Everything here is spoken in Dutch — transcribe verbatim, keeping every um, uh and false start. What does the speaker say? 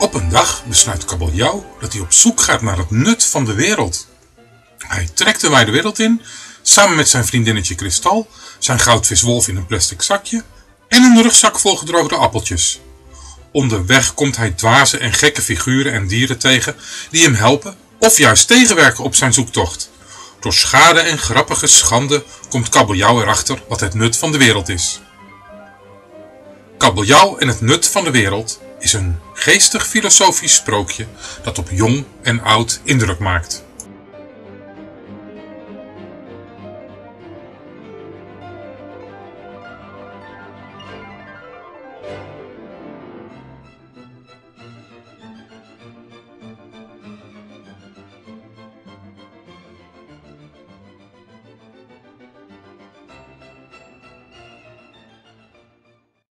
Op een dag besluit Kabeljauw dat hij op zoek gaat naar het nut van de wereld. Hij trekt de wijde wereld in, samen met zijn vriendinnetje Kristal, zijn goudvis Wolf in een plastic zakje en een rugzak vol gedroogde appeltjes. Onderweg komt hij dwaze en gekke figuren en dieren tegen die hem helpen of juist tegenwerken op zijn zoektocht. Door schade en grappige schande komt Kabeljauw erachter wat het nut van de wereld is. Kabeljauw en het nut van de wereld is een geestig filosofisch sprookje dat op jong en oud indruk maakt.